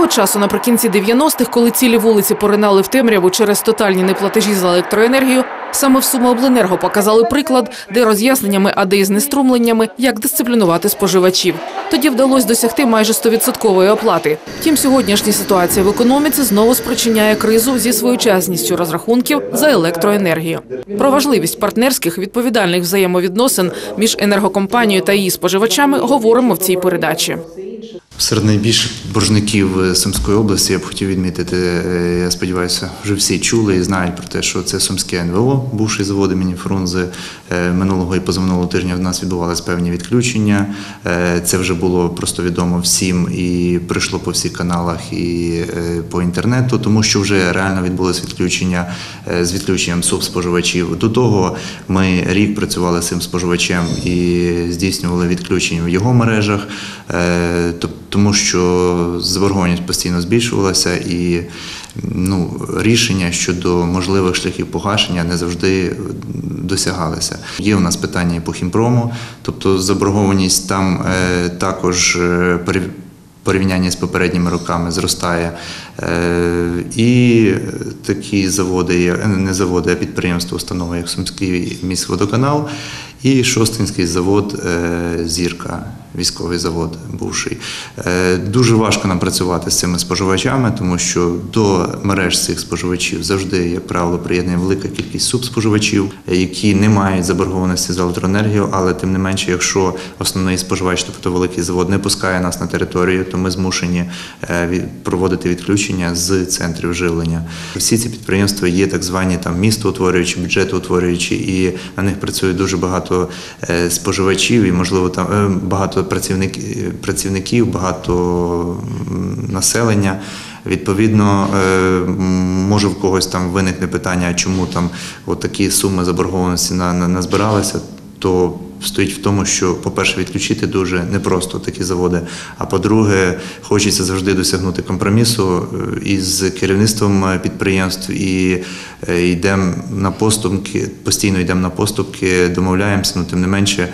Свого часу наприкінці 90-х, коли цілі вулиці поринали в темряву через тотальні неплатежі за електроенергію, саме в Сумиобленерго показали приклад, де роз'ясненнями, а де із знеструмленнями, як дисциплінувати споживачів. Тоді вдалося досягти майже 100% оплати. Втім, сьогоднішня ситуація в економіці знову спричиняє кризу зі своєчасністю розрахунків за електроенергію. Про важливість партнерських відповідальних взаємовідносин між енергокомпанією та її споживачами говоримо в цій передачі. Серед найбільших боржників Сумської області я б хотів відмітити, я сподіваюся, вже всі чули і знають про те, що це Сумське НВО, бувший завод імені Фрунзе. Минулого і позаминулого тижня в нас відбувалися певні відключення. Це вже було просто відомо всім і прийшло по всіх каналах і по інтернету, тому що вже реально відбулося відключення з відключенням субспоживачів. До того ми рік працювали з цим споживачем і здійснювали відключення в його мережах, тому що заборгованість постійно збільшувалася і рішення щодо можливих шляхів погашення не завжди досягалися. Є у нас питання і по Хімпрому, тобто заборгованість там також порівняння з попередніми роками зростає. І такі заводи, не заводи, а підприємства, установи, як Сумський міськводоканал і Шосткинський завод «Зірка», військовий завод бувший. Дуже важко нам працювати з цими споживачами, тому що до мереж цих споживачів завжди, як правило, приєднує велика кількість субспоживачів, які не мають заборгованості за електроенергію, але тим не менше, якщо основний споживач, тобто великий завод, не пускає нас на територію, то ми змушені проводити відключення з центрів живлення. Всі ці підприємства є так звані містоутворюючі, бюджетоутворюючі, і на них працює дуже багато споживачів і, можливо, там багато працівників, багато населення. Відповідно, може в когось там виникне питання, чому там такі суми заборгованості назбиралися, то стоїть в тому, що, по-перше, відключити дуже непросто такі заводи, а по-друге, хочеться завжди досягнути компромісу із керівництвом підприємств і йдемо на поступки, постійно йдемо на поступки, домовляємося, але тим не менше,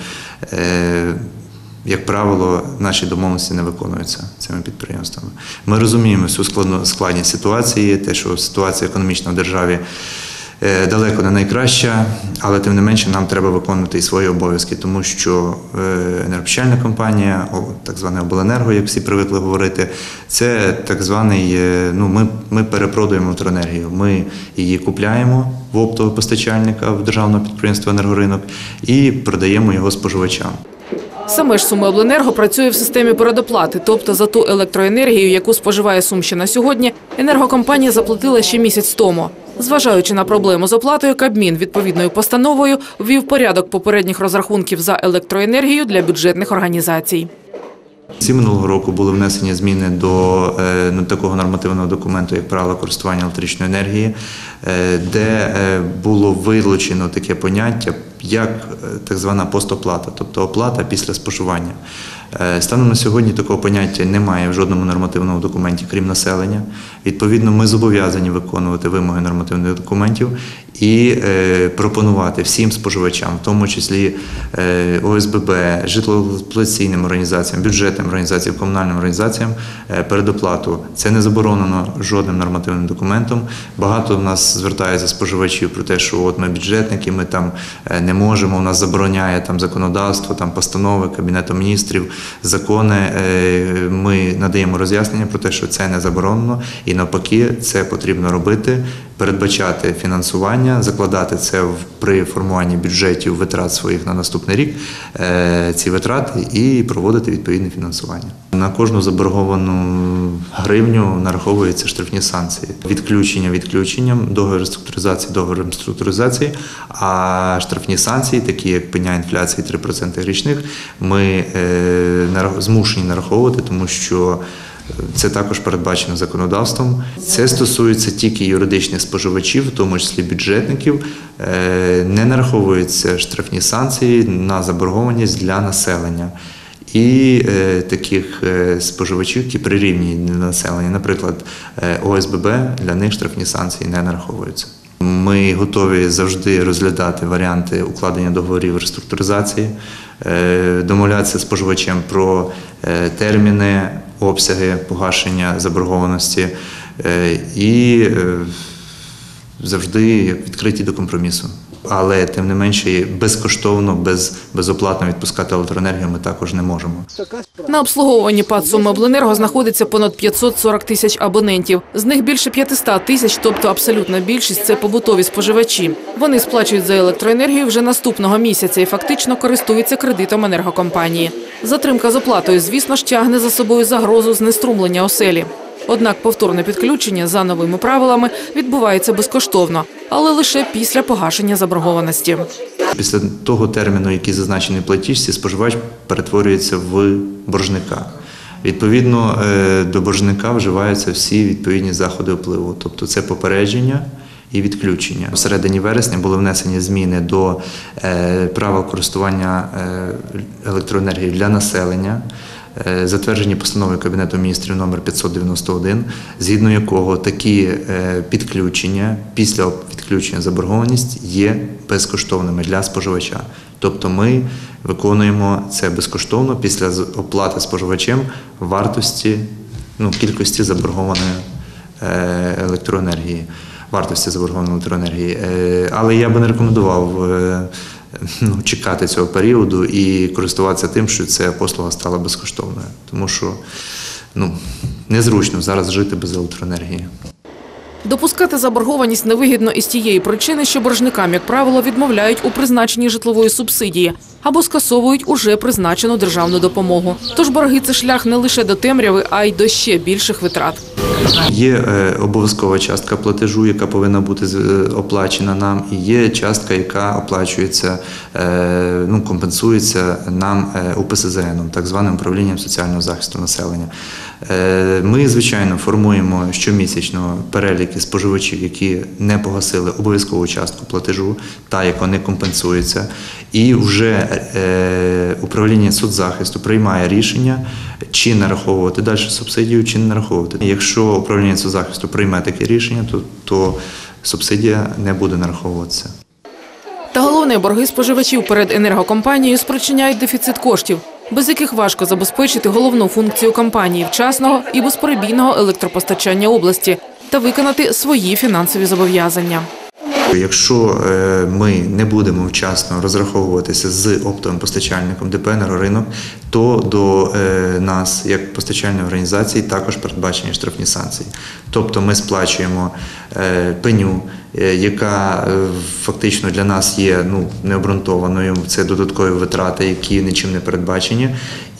як правило, наші домовленості не виконуються цими підприємствами. Ми розуміємо всю складність ситуації, те, що ситуація економічна в державі далеко не найкраща, але тим не менше нам треба виконувати і свої обов'язки, тому що енергопостачальна компанія, так зване обленерго, як всі привикли говорити, це так званий, ми перепродуємо електроенергію, ми її купляємо в оптового постачальника, в державного підприємства «Енергоринок» і продаємо його споживачам. Саме ж Сумиобленерго працює в системі передоплати, тобто за ту електроенергію, яку споживає Сумщина сьогодні, енергокомпанія заплатила ще місяць тому. Зважаючи на проблему з оплатою, Кабмін відповідною постановою ввів порядок попередніх розрахунків за електроенергію для бюджетних організацій. Минулого року були внесені зміни до такого нормативного документу, як правила користування електричної енергії, де було вилучено таке поняття, як так звана постоплата, тобто оплата після споживання. Станом на сьогодні такого поняття немає в жодному нормативному документі, крім населення. Відповідно, ми зобов'язані виконувати вимоги нормативних документів і пропонувати всім споживачам, в тому числі ОСББ, житлово-експлуатаційним організаціям, бюджетним організаціям, комунальним організаціям передоплату. Це не заборонено жодним нормативним документом. Багато в нас звертається споживачів про те, що ми бюджетники, ми там не можемо, у нас забороняє законодавство, постанови Кабінету міністрів, закони. Ми надаємо роз'яснення про те, що це не заборонено і навпаки це потрібно робити, передбачати фінансування, закладати це при формуванні бюджетів витрат своїх на наступний рік, ці витрати і проводити відповідне фінансування. На кожну заборговану гривню нараховуються штрафні санкції. Відключення відключенням, договір реструктуризації договором реструктуризації, а штрафні санкції, такі як пеня інфляції 3% річних, ми змушені нараховувати, тому що це також передбачено законодавством. Це стосується тільки юридичних споживачів, в тому числі бюджетників. Не нараховуються штрафні санкції на заборгованість для населення. І таких споживачів, які прирівняні до населення, наприклад, ОСББ, для них штрафні санкції не нараховуються. Ми готові завжди розглядати варіанти укладення договорів реструктуризації, домовлятися з споживачем про терміни обсяги погашення заборгованості і завжди відкриті до компромісу. Але, тим не менше, безкоштовно, безоплатно відпускати електроенергію ми також не можемо. На обслуговуванні ПАТ «Сумиобленерго» знаходиться понад 540 тисяч абонентів. З них більше 500 тисяч, тобто абсолютна більшість – це побутові споживачі. Вони сплачують за електроенергію вже наступного місяця і фактично користуються кредитом енергокомпанії. Затримка з оплатою, звісно ж, тягне за собою загрозу знеструмлення оселі. Однак повторне підключення за новими правилами відбувається безкоштовно, але лише після погашення заборгованості. Після того терміну, який зазначений в платіжці, споживач перетворюється в боржника. Відповідно, до боржника вживаються всі відповідні заходи впливу, тобто це попередження і відключення. У середині вересня були внесені зміни до правил користування електроенергією для населення, затверджені постановою Кабінету міністрів номер 591, згідно якого такі підключення після відключення заборгованість є безкоштовними для споживача. Тобто ми виконуємо це безкоштовно після оплати споживачем вартості, кількості заборгованої електроенергії. Але я би не рекомендував чекати цього періоду і користуватися тим, що ця послуга стала безкоштовною. Тому що незручно зараз жити без електроенергії. Допускати заборгованість невигідно із тієї причини, що боржникам, як правило, відмовляють у призначенні житлової субсидії або скасовують уже призначену державну допомогу. Тож борги – це шлях не лише до темряви, а й до ще більших витрат. Є обов'язкова частка платежу, яка повинна бути оплачена нам, і є частка, яка оплачується, компенсується нам УПСЗН, так званим управлінням соціального захисту населення. Ми, звичайно, формуємо щомісячно переліки споживачів, які не погасили обов'язкову частку платежу, та, яка не компенсується, і вже управління соцзахисту приймає рішення, чи нараховувати далі субсидію, чи не нараховувати. Якщо управління соцзахисту прийме таке рішення, то субсидія не буде нараховуватися. Та головне, борги споживачів перед енергокомпанією спричиняють дефіцит коштів, без яких важко забезпечити головну функцію компанії – вчасного і безперебійного електропостачання області та виконати свої фінансові зобов'язання. Якщо ми не будемо вчасно розраховуватися з оптовим постачальником ДП «Енергоринок», то до нас, як постачальної організації, також передбачені штрафні санкції. Тобто ми сплачуємо пеню, яка фактично для нас є необґрунтованою, це додаткові витрати, які нічим не передбачені.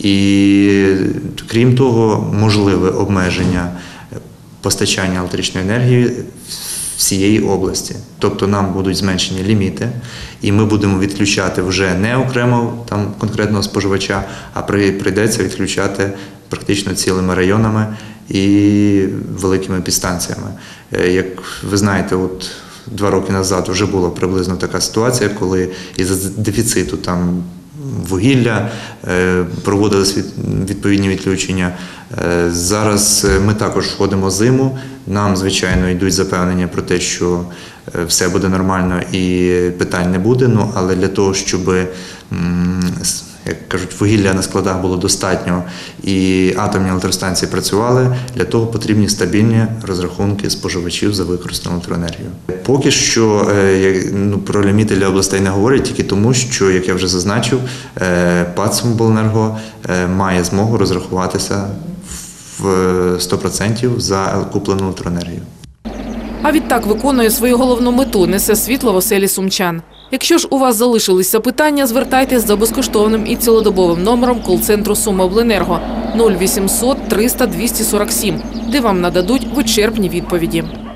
І крім того, можливе обмеження постачання електричної енергії всієї області. Тобто нам будуть зменшені ліміти, і ми будемо відключати вже не окремо конкретного споживача, а прийдеться відключати практично цілими районами і великими підстанціями. Як ви знаєте, 2 роки назад вже була приблизно така ситуація, коли із-за дефіциту вугілля проводились відповідні відключення. Зараз ми також входимо в зиму, нам, звичайно, йдуть запевнення про те, що все буде нормально і питань не буде, але для того, щоб, як кажуть, вугілля на складах було достатньо і атомні електростанції працювали, для того потрібні стабільні розрахунки споживачів за використану електроенергію. Поки що про ліміти для областей не говорять, тільки тому, що, як я вже зазначив, ПАТ «Сумиобленерго» має змогу розрахуватися в 100% за куплену електроенергію. А відтак виконує свою головну мету – несе світло в оселі сумчан. Якщо ж у вас залишились запитання, звертайтесь за безкоштовним і цілодобовим номером кол-центру «Сумиобленерго» 0800 300 247, де вам нададуть вичерпні відповіді.